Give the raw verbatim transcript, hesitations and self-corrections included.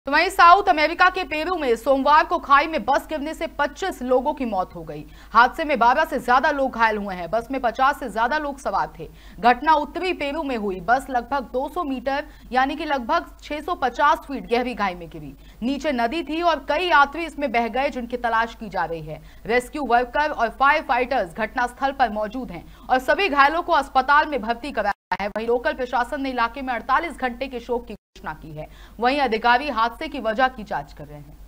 तो वहीं south America के पेरू में सोमवार को खाई में बस गिरने से पच्चीस लोगों की मौत हो गई। हादसे में बारह से ज्यादा लोग घायल हुए हैं। बस में पचास से ज्यादा लोग सवार थे। घटना उत्तरी पेरू में हुई। बस लगभग दो सौ मीटर यानी कि लगभग छह सौ पचास फीट गहरी खाई में गिरी। नीचे नदी थी और कई यात्री इसमें बह गए, जिनकी तलाश की जा रही है। रेस्क्यू वर्कर और फायर फाइटर्स घटनास्थल पर मौजूद हैं और सभी घायलों को अस्पताल में भर्ती कराया है। वहीं लोकल प्रशासन ने इलाके में अड़तालीस घंटे के शोक की घोषणा की है। वहीं अधिकारी हादसे की वजह की जांच कर रहे हैं।